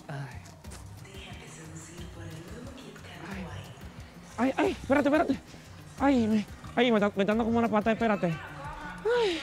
Ay, espérate. Ay, me está dando como una pata, espérate. Ay.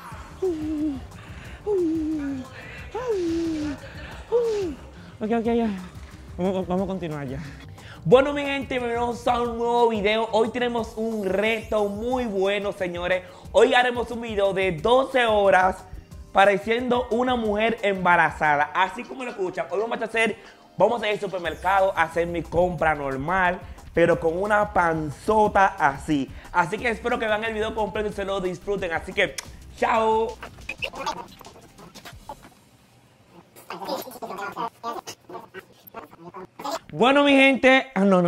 Ok, ya. Vamos a continuar ya. Bueno, mi gente, bienvenidos a un nuevo video. Hoy tenemos un reto muy bueno, señores. Hoy haremos un video de 12 horas pareciendo una mujer embarazada. Así como lo escuchan, hoy vamos a ir al supermercado a hacer mi compra normal, pero con una panzota así. Así que espero que vean el video completo y se lo disfruten. Así que, chao. Bueno, mi gente,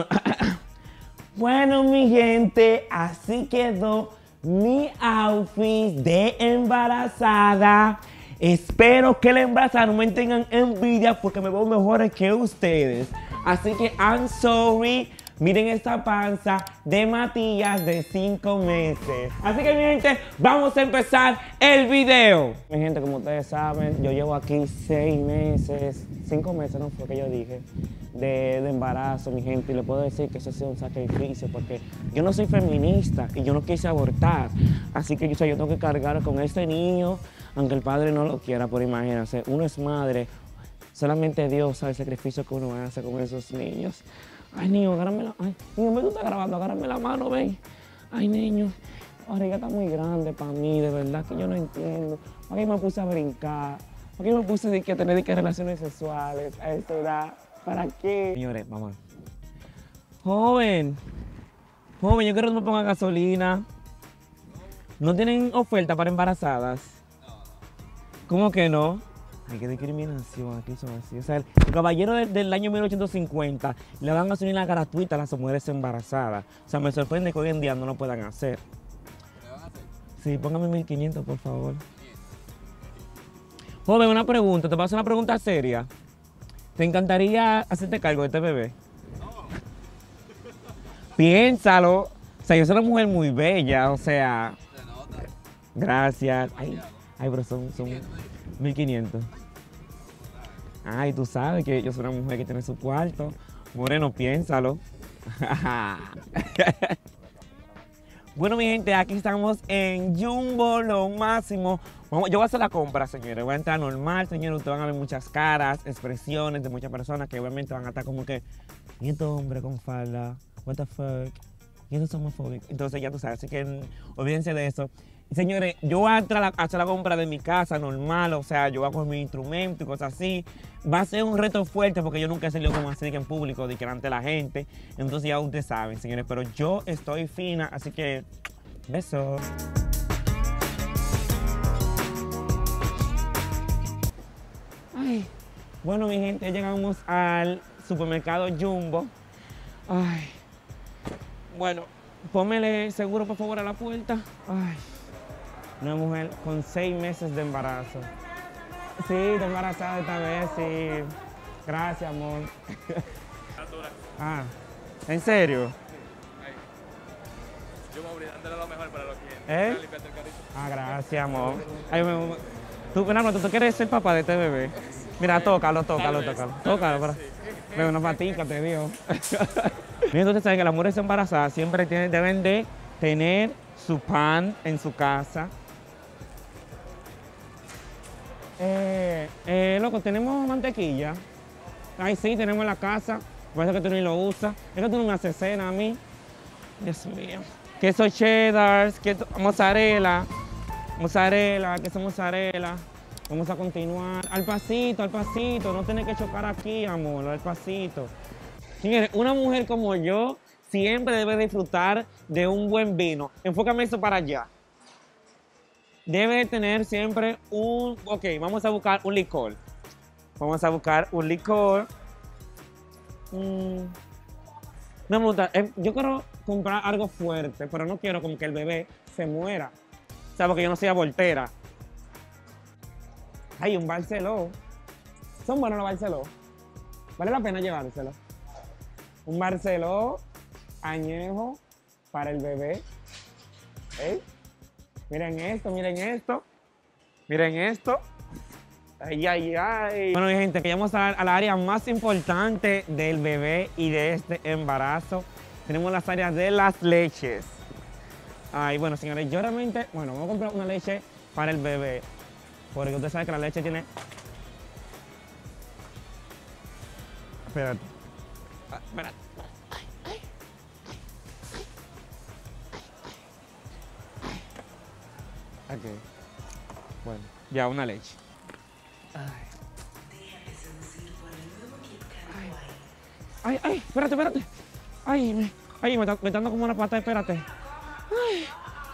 Bueno, mi gente, así quedó mi outfit de embarazada. Espero que la embarazada no me tengan envidia porque me veo mejor que ustedes. Así que, I'm sorry. Miren esta panza de Matías de 5 meses. Así que, mi gente, vamos a empezar el video. Mi gente, como ustedes saben, yo llevo aquí 6 meses, 5 meses, no fue que yo dije, de embarazo, mi gente. Y le puedo decir que eso ha sido un sacrificio porque yo no soy feminista y yo no quise abortar. Así que yo tengo que cargar con este niño, aunque el padre no lo quiera, por imagínense. Uno es madre, solamente Dios sabe el sacrificio que uno hace con esos niños. Ay, niño, agárrame la... Ay, niño, me gusta grabando, agárrame la mano, ven. Ay, niño, la barriga está muy grande para mí, de verdad que yo no entiendo. ¿Para qué me puse a brincar? ¿Para qué me puse a tener relaciones sexuales a esta edad? ¿Para qué? Señores, vamos. Joven, yo quiero que me ponga gasolina. ¿No tienen oferta para embarazadas? ¿Cómo que no? Ay, qué discriminación, aquí son así. O sea, el caballero del año 1850 le dan gasolina gratuita a las mujeres embarazadas. O sea, me sorprende que hoy en día no lo puedan hacer. Sí, póngame 1500, por favor. Joven, una pregunta, te voy a hacer una pregunta seria. ¿Te encantaría hacerte cargo de este bebé? No. Piénsalo. O sea, yo soy una mujer muy bella, o sea... Se nota. Gracias. Ay, pero son 1500. Ay, tú sabes que yo soy una mujer que tiene su cuarto. Moreno, piénsalo. Bueno, mi gente, aquí estamos en Jumbo, lo máximo. Yo voy a hacer la compra, señores. Voy a entrar normal, señores. Ustedes van a ver muchas caras, expresiones de muchas personas que obviamente van a estar como que, ¿y este hombre con falda? What the fuck? ¿Y este es homofóbico? Entonces ya tú sabes, así que olvídense de eso. Señores, yo voy a entrar a hacer la compra de mi casa normal, o sea, yo voy a coger mi instrumento y cosas así. Va a ser un reto fuerte porque yo nunca he salido como así en público, de que delante de la gente. Entonces ya ustedes saben, señores, pero yo estoy fina, así que besos. Ay, bueno, mi gente, llegamos al supermercado Jumbo. Ay, bueno, pónmele seguro, por favor, a la puerta. Ay. Una mujer con 6 meses de embarazo. Sí, estoy embarazada esta vez, sí. Gracias, amor. Ah, ¿en serio? Sí. Yo me voy dándole lo mejor para los clientes. Ah, gracias, amor. Ay, ¿tú quieres ser papá de este bebé? Mira, tócalo. Tócalo, para... Ve una patica, te digo. Mira, ustedes saben que las mujeres embarazadas siempre deben de tener su pan en su casa. Loco, ¿tenemos mantequilla? Ay, sí, tenemos en la casa. Parece que tú ni lo usas. Es que tú no me haces cena a mí. Dios mío. Queso cheddar, mozzarella, queso mozzarella. Vamos a continuar. Al pasito. No tienes que chocar aquí, amor, al pasito. Señores, una mujer como yo siempre debe disfrutar de un buen vino. Enfócame eso para allá. Debe tener siempre un... Ok, vamos a buscar un licor. Una pregunta, yo quiero comprar algo fuerte, pero no quiero como que el bebé se muera. O sea, porque yo no soy abortera. Hay un Barceló. ¿Son buenos los Barceló? ¿Vale la pena llevárselo? Un Barceló añejo para el bebé. Miren esto. Ay, ay, ay. Bueno, mi gente, llegamos al área más importante del bebé y de este embarazo. Tenemos las áreas de las leches. Ay, bueno, señores, yo realmente, bueno, vamos a comprar una leche para el bebé. Porque usted sabe que la leche tiene... Espérate. Espérate. Ok. Bueno, ya una leche. Ay, ay, espérate, espérate. Ay, me está dando como una pata, espérate. Ay.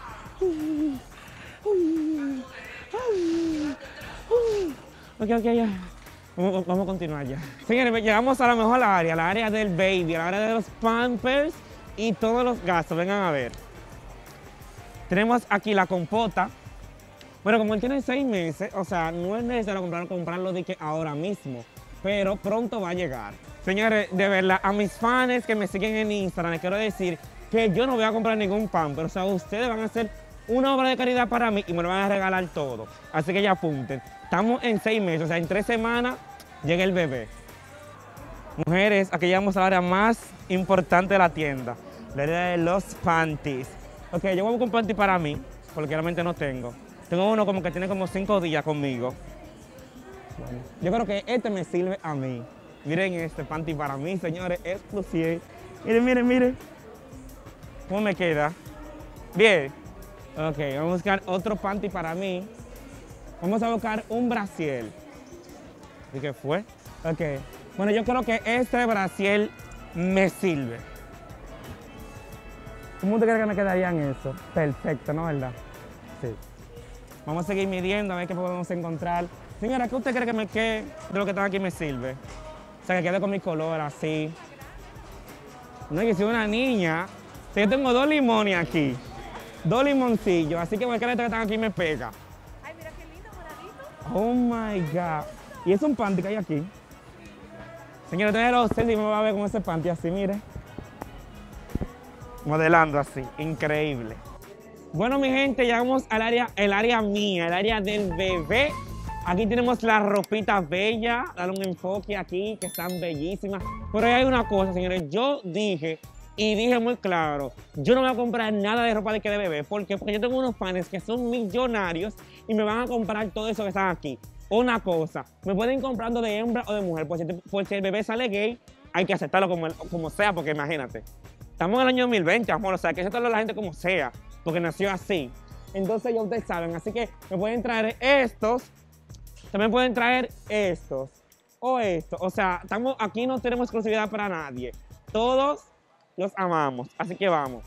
Ok, ya. Vamos a continuar ya. Señores, llegamos a la mejor área, la área del baby, la área de los pampers y todos los gastos. Vengan a ver. Tenemos aquí la compota. Bueno, como él tiene 6 meses, o sea, no es necesario comprarlo de que ahora mismo, pero pronto va a llegar. Señores, de verdad, a mis fans que me siguen en Instagram, les quiero decir que yo no voy a comprar ningún pamper. O sea, ustedes van a hacer una obra de caridad para mí y me lo van a regalar todo. Así que ya apunten. Estamos en 6 meses, o sea, en 3 semanas llega el bebé. Mujeres, aquí llegamos a la área más importante de la tienda, la área de los panties. Ok, yo voy a buscar un panty para mí, porque realmente no tengo. Tengo uno como que tiene como 5 días conmigo. Bueno, yo creo que este me sirve a mí. Miren este panty para mí, señores, exclusivo. Miren. ¿Cómo me queda? Bien. Ok, vamos a buscar otro panty para mí. Vamos a buscar un brasier. ¿Y qué fue? Ok. Bueno, yo creo que este brasier me sirve. ¿Cómo te crees que me quedaría en eso? Perfecto, ¿no? ¿Verdad? Sí. Vamos a seguir midiendo a ver qué podemos encontrar. Señora, ¿qué usted cree que de lo que está aquí me sirve? O sea, que quede con mi color así. No, que soy una niña. O sea, yo tengo 2 limones aquí. 2 limoncillos. Así que cualquier que están aquí me pega. Ay, mira qué lindo, moradito. Oh my God. Y es un panty que hay aquí. Señora, déjelo usted y me va a ver con ese panty así, mire. Modelando así. Increíble. Bueno, mi gente, llegamos al el área mía, el área del bebé. Aquí tenemos las ropitas bellas, darle un enfoque aquí, que están bellísimas. Pero hay una cosa, señores, yo dije muy claro, yo no voy a comprar nada de ropa de bebé. ¿Por qué? Porque yo tengo unos fans que son millonarios y me van a comprar todo eso que están aquí. Una cosa, me pueden comprando de hembra o de mujer, pues si el bebé sale gay, hay que aceptarlo como sea, porque imagínate. Estamos en el año 2020, amor, o sea, hay que aceptarlo a la gente como sea, porque nació así. Entonces ya ustedes saben, así que me pueden traer estos, también pueden traer estos o estos. O sea, aquí no tenemos exclusividad para nadie. Todos los amamos, así que vamos.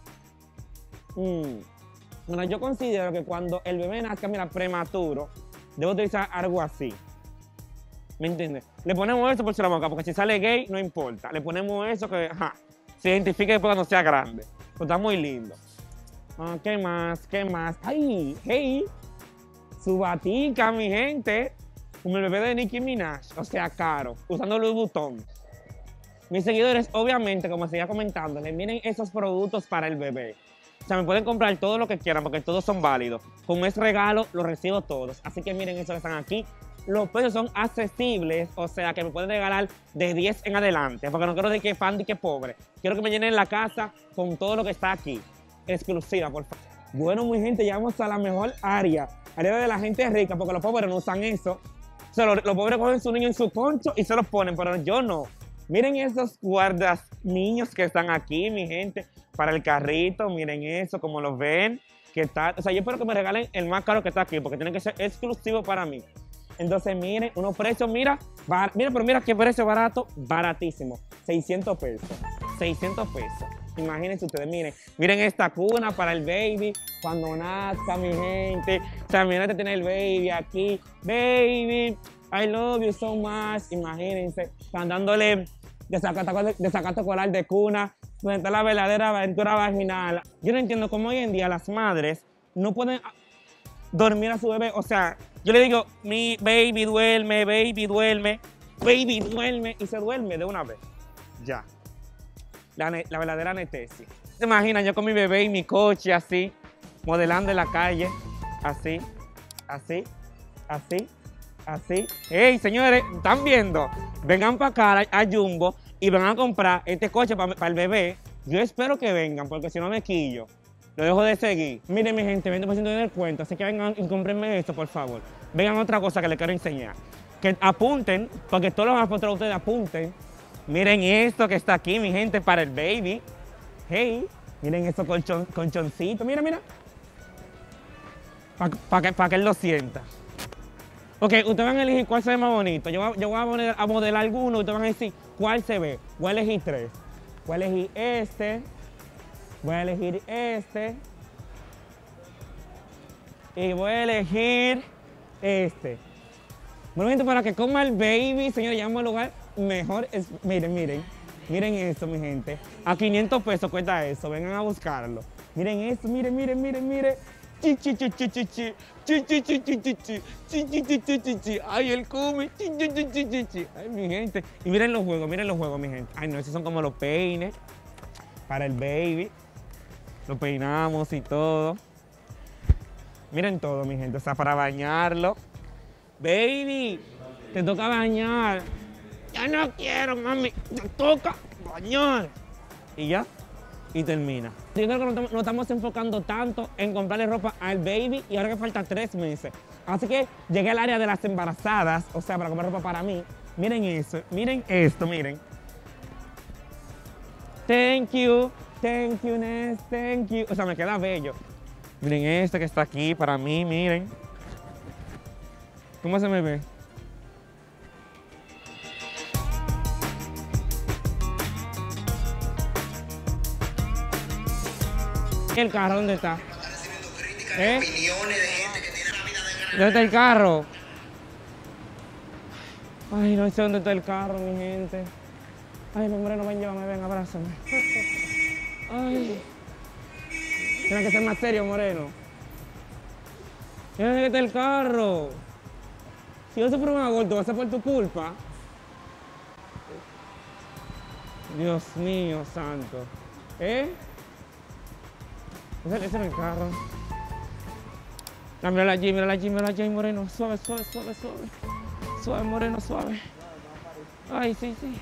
Bueno, yo considero que cuando el bebé nazca, mira, prematuro, debo utilizar algo así. ¿Me entiendes? Le ponemos eso por si la boca, porque si sale gay, no importa. Le ponemos eso que, se identifique después cuando sea grande. Pues está muy lindo. ¿Qué más? ¡Ay! ¡Hey! Su batica, mi gente. Como el bebé de Nicki Minaj. O sea, caro. Usando Louis Vuitton. Mis seguidores, obviamente, como seguía comentando, les miren esos productos para el bebé. O sea, me pueden comprar todo lo que quieran porque todos son válidos. Como es regalo, los recibo todos. Así que miren eso que están aquí. Los precios son accesibles, o sea, que me pueden regalar de 10 en adelante. Porque no quiero decir que fan y que pobre. Quiero que me llenen la casa con todo lo que está aquí. Exclusiva, por favor. Bueno, mi gente, llegamos a la mejor área. Área de la gente rica, porque los pobres no usan eso. O sea, los pobres cogen su niño en su concho y se los ponen, pero yo no. Miren esos guardas niños que están aquí, mi gente, para el carrito. Miren eso, como lo ven. Que está, o sea, yo espero que me regalen el más caro que está aquí, porque tiene que ser exclusivo para mí. Entonces, miren, unos precios, mira qué precio barato, baratísimo. 600 pesos. 600 pesos. Imagínense ustedes, miren esta cuna para el baby cuando nazca, mi gente. O sea, miren, tiene el baby aquí. Baby, I love you so much. Imagínense, están dándole desacato colar de cuna, donde está la verdadera aventura vaginal. Yo no entiendo cómo hoy en día las madres no pueden dormir a su bebé. O sea, yo le digo, mi baby duerme, baby duerme, baby duerme, y se duerme de una vez. Ya. La verdadera anestesia. ¿Se imaginan yo con mi bebé y mi coche así, modelando en la calle? Así, así, así. Así. Hey, señores, ¿están viendo? Vengan para acá a Jumbo y van a comprar este coche para el bebé. Yo espero que vengan, porque si no me quillo. Lo dejo de seguir. Miren, mi gente, 20% de descuento. Así que vengan y cómprenme esto, por favor. Vengan otra cosa que les quiero enseñar. Que apunten, porque todos los más ustedes apunten. Miren esto que está aquí, mi gente, para el baby. Hey, miren estos colchoncitos. Mira, mira. Para que él lo sienta. Ok, ustedes van a elegir cuál se ve más bonito. Yo voy a modelar alguno y ustedes van a decir cuál se ve. Voy a elegir 3. Voy a elegir este. Voy a elegir este. Y voy a elegir este. Bueno, gente, para que coma el baby, señores, llegamos al lugar mejor. Miren, miren. Miren esto, mi gente. A 500 pesos cuesta eso. Vengan a buscarlo. Miren esto, miren, miren, miren, miren. Chi, chi, chi, chi, chi, chi. Chi, chi, chi, chi, chi, chi. Chi, chi, chi, chi, chi, chi. Ay, él come. Chi, chi, chi, chi, chi, chi. Ay, mi gente. Y miren los juegos, mi gente. Ay, no, esos son como los peines para el baby. Lo peinamos y todo. Miren todo, mi gente. O sea, para bañarlo. Baby, te toca bañar. Ya no quiero, mami. Te toca bañar. Y ya. Y termina. Yo creo que no estamos enfocando tanto en comprarle ropa al baby y ahora que falta 3 meses. Así que llegué al área de las embarazadas, o sea, para comprar ropa para mí. Miren eso, miren esto, miren. Thank you, Ness, thank you. O sea, me queda bello. Miren este que está aquí para mí, miren. ¿Cómo se me ve? ¿El carro dónde está? ¿Dónde está el carro? Ay, no sé dónde está el carro, mi gente. Ay, mi moreno, ven, llévame, ven, abrázame. Ay. Tiene que ser más serio, moreno. ¿Dónde está el carro? Si yo sufro un aborto, va a ser por tu culpa. Dios mío, santo. Ese es el carro. Ah, mírala allí, moreno. Suave, suave, suave, suave. Suave, moreno, suave. Ay, sí, sí.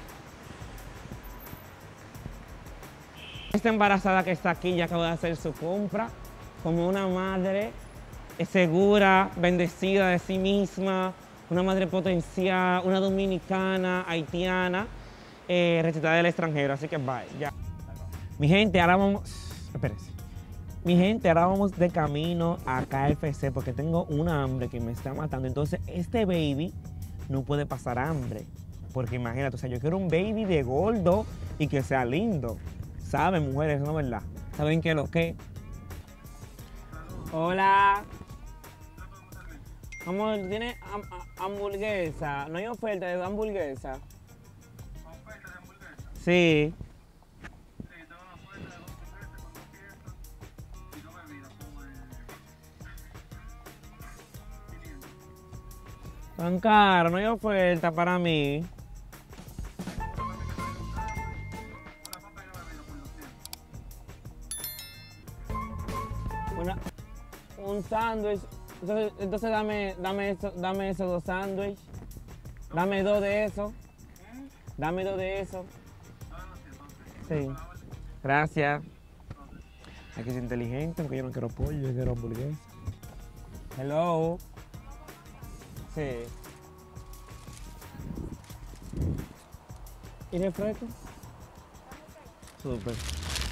Esta embarazada que está aquí ya acaba de hacer su compra como una madre segura, bendecida de sí misma, una madre potencial, una dominicana, haitiana, recetada del extranjero. Así que bye, ya. Mi gente, ahora vamos... Espérense. Mi gente, ahora vamos de camino a KFC porque tengo una hambre que me está matando. Entonces, este baby no puede pasar hambre. Porque imagínate, o sea, yo quiero un baby de gordo y que sea lindo. ¿Saben, mujeres? ¿No es verdad? ¿Saben qué es lo que? Hola. Amor, ¿tiene hamburguesa? ¿No hay oferta de hamburguesa? ¿Oferta de hamburguesa? Sí. Tan caro, no hay oferta para mí. Un sándwich. Entonces dame esos 2 sándwiches. Dame 2 de esos. Dame 2 de esos. Sí. Gracias. Hay que ser inteligente porque yo no quiero pollo, yo quiero hamburguesa. Hello. Sí. ¿Y refresco? Súper.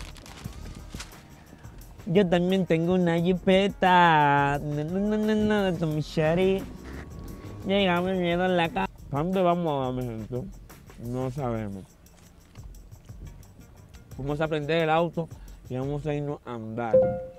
Yo también tengo una jipeta. De Tommy Sherry. Llegamos miedo en la casa. ¿A dónde vamos a mi gente? No sabemos. Vamos a prender el auto y vamos a irnos a andar.